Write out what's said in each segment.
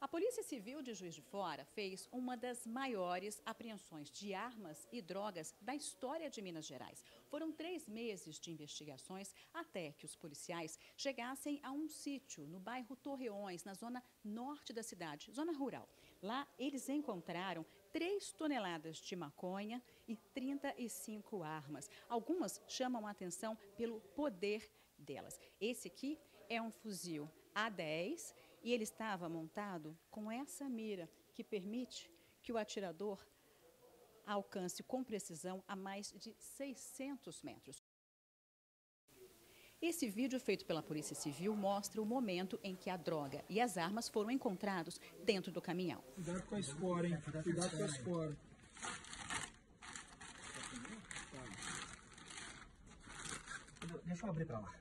A Polícia Civil de Juiz de Fora fez uma das maiores apreensões de armas e drogas da história de Minas Gerais. Foram 3 meses de investigações até que os policiais chegassem a um sítio no bairro Torreões, na zona norte da cidade, zona rural. Lá, eles encontraram 3 toneladas de maconha e 35 armas. Algumas chamam a atenção pelo poder delas. Esse aqui é um fuzil A10 e ele estava montado com essa mira que permite que o atirador alcance com precisão a mais de 600 metros. Esse vídeo feito pela Polícia Civil mostra o momento em que a droga e as armas foram encontrados dentro do caminhão. Cuidado com a espora, hein? Cuidado com a espora. Deixa eu abrir pra lá.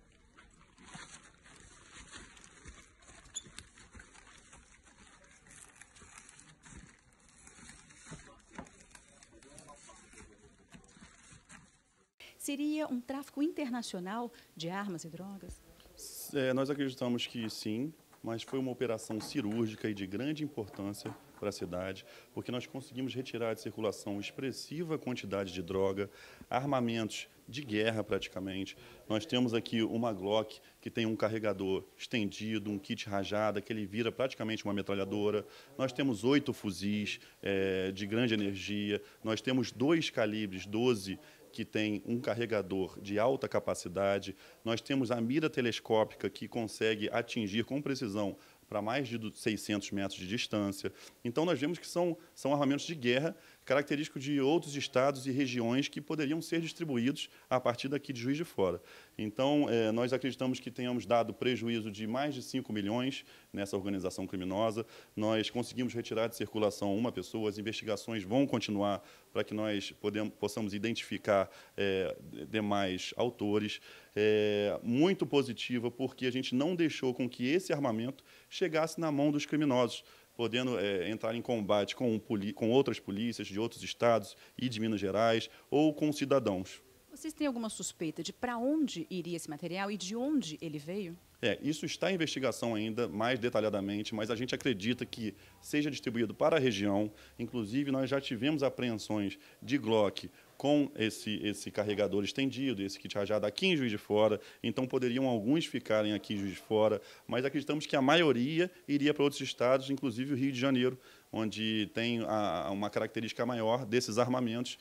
Seria um tráfico internacional de armas e drogas? Nós acreditamos que sim, mas foi uma operação cirúrgica e de grande importância para a cidade, porque nós conseguimos retirar de circulação expressiva quantidade de droga, armamentos de guerra praticamente. Nós temos aqui uma Glock que tem um carregador estendido, um kit rajada, que ele vira praticamente uma metralhadora. Nós temos 8 fuzis de grande energia, nós temos 2 calibres 12 que tem um carregador de alta capacidade. Nós temos a mira telescópica que consegue atingir com precisão para mais de 600 metros de distância. Então, nós vemos que são armamentos de guerra, característicos de outros estados e regiões que poderiam ser distribuídos a partir daqui de Juiz de Fora. Então, nós acreditamos que tenhamos dado prejuízo de mais de 5 milhões nessa organização criminosa. Nós conseguimos retirar de circulação uma pessoa, as investigações vão continuar para que nós possamos identificar demais autores. Muito positiva, porque a gente não deixou com que esse armamento chegasse na mão dos criminosos, podendo entrar em combate com outras polícias de outros estados e de Minas Gerais ou com cidadãos. Vocês têm alguma suspeita de para onde iria esse material e de onde ele veio? Isso está em investigação ainda, mais detalhadamente, mas a gente acredita que seja distribuído para a região. Inclusive, nós já tivemos apreensões de Glock com esse carregador estendido, esse kit rajado aqui em Juiz de Fora. Então, poderiam alguns ficarem aqui em Juiz de Fora, mas acreditamos que a maioria iria para outros estados, inclusive o Rio de Janeiro, onde tem uma característica maior desses armamentos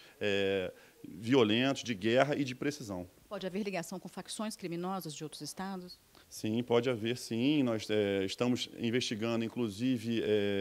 violentos, de guerra e de precisão. Pode haver ligação com facções criminosas de outros estados? Sim, pode haver, sim. Nós estamos investigando, inclusive,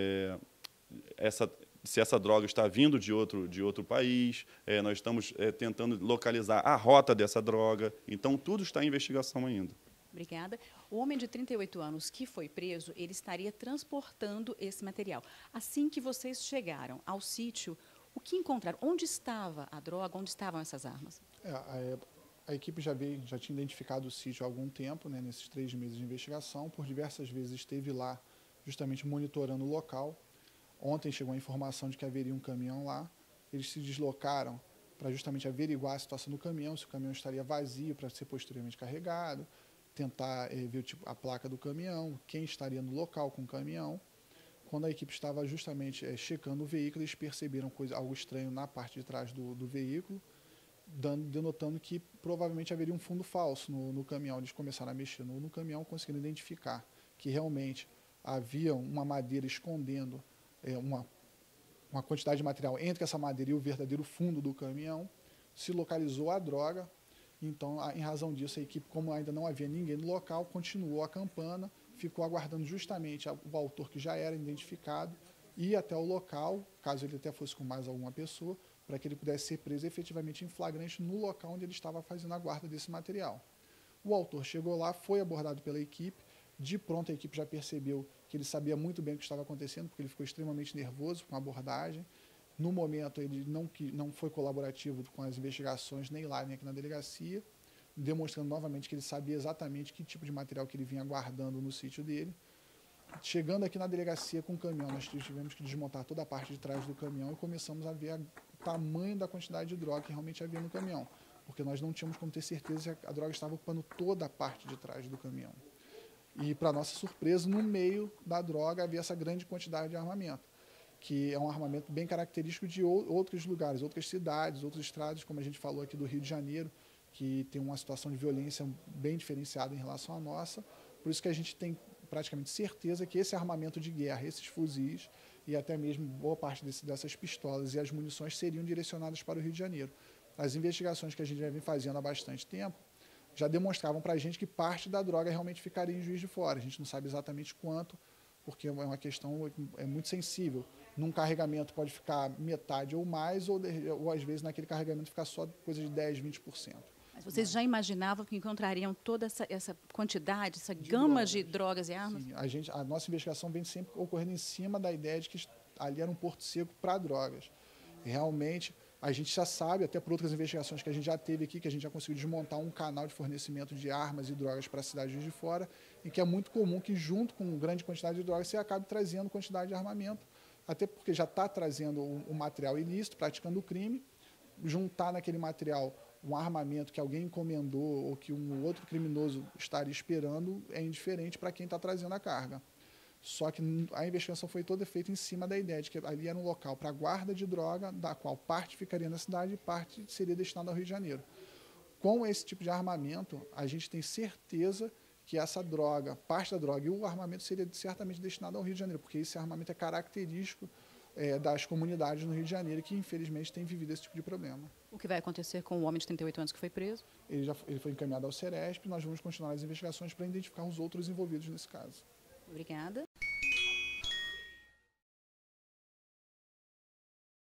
se essa droga está vindo de outro país. Nós estamos tentando localizar a rota dessa droga. Então, tudo está em investigação ainda. Obrigada. O homem de 38 anos que foi preso, ele estaria transportando esse material. Assim que vocês chegaram ao sítio, o que encontraram? Onde estava a droga? Onde estavam essas armas? A equipe já tinha identificado o sítio há algum tempo, né, nesses 3 meses de investigação. Por diversas vezes esteve lá justamente monitorando o local. Ontem chegou a informação de que haveria um caminhão lá. Eles se deslocaram para justamente averiguar a situação do caminhão, se o caminhão estaria vazio para ser posteriormente carregado, tentar ver a placa do caminhão, quem estaria no local com o caminhão. Quando a equipe estava justamente checando o veículo, eles perceberam algo estranho na parte de trás do veículo, denotando que provavelmente haveria um fundo falso no caminhão. Eles começaram a mexer no caminhão, conseguindo identificar que realmente havia uma madeira escondendo uma quantidade de material entre essa madeira e o verdadeiro fundo do caminhão. Se localizou a droga. Então, em razão disso, a equipe, como ainda não havia ninguém no local, continuou a campana, ficou aguardando justamente o autor que já era identificado, ir até o local, caso ele até fosse com mais alguma pessoa, para que ele pudesse ser preso efetivamente em flagrante no local onde ele estava fazendo a guarda desse material. O autor chegou lá, foi abordado pela equipe, de pronto a equipe já percebeu que ele sabia muito bem o que estava acontecendo, porque ele ficou extremamente nervoso com a abordagem. No momento ele não foi colaborativo com as investigações, nem lá nem aqui na delegacia, demonstrando novamente que ele sabia exatamente que tipo de material que ele vinha guardando no sítio dele. Chegando aqui na delegacia com o caminhão, nós tivemos que desmontar toda a parte de trás do caminhão e começamos a ver o tamanho da quantidade de droga que realmente havia no caminhão, porque nós não tínhamos como ter certeza que a droga estava ocupando toda a parte de trás do caminhão. E, para nossa surpresa, no meio da droga havia essa grande quantidade de armamento, que é um armamento bem característico de outros lugares, outras cidades, outros estados, como a gente falou aqui do Rio de Janeiro, que tem uma situação de violência bem diferenciada em relação à nossa. Por isso que a gente tem praticamente certeza que esse armamento de guerra, esses fuzis e até mesmo boa parte dessas pistolas e as munições seriam direcionadas para o Rio de Janeiro. As investigações que a gente já vem fazendo há bastante tempo já demonstravam para a gente que parte da droga realmente ficaria em Juiz de Fora. A gente não sabe exatamente quanto, porque é uma questão muito sensível. Num carregamento pode ficar metade ou mais, ou às vezes naquele carregamento ficar só coisa de 10%, 20%. Mas vocês já imaginavam que encontrariam toda essa quantidade, essa gama de drogas e armas? Sim, a nossa investigação vem sempre ocorrendo em cima da ideia de que ali era um porto seco para drogas. Realmente, a gente já sabe, até por outras investigações que a gente já teve aqui, que a gente já conseguiu desmontar um canal de fornecimento de armas e drogas para a cidade de Juiz de Fora, em que é muito comum que, junto com grande quantidade de drogas, você acabe trazendo quantidade de armamento, até porque já está trazendo um material ilícito, praticando o crime, juntar naquele material um armamento que alguém encomendou ou que um outro criminoso estaria esperando é indiferente para quem está trazendo a carga. Só que a investigação foi toda feita em cima da ideia de que ali era um local para guarda de droga, da qual parte ficaria na cidade e parte seria destinada ao Rio de Janeiro. Com esse tipo de armamento, a gente tem certeza que essa droga, parte da droga e o armamento seria certamente destinado ao Rio de Janeiro, porque esse armamento é característico das comunidades no Rio de Janeiro que, infelizmente, têm vivido esse tipo de problema. O que vai acontecer com o homem de 38 anos que foi preso? Ele foi encaminhado ao Ceresp e nós vamos continuar as investigações para identificar os outros envolvidos nesse caso. Obrigada.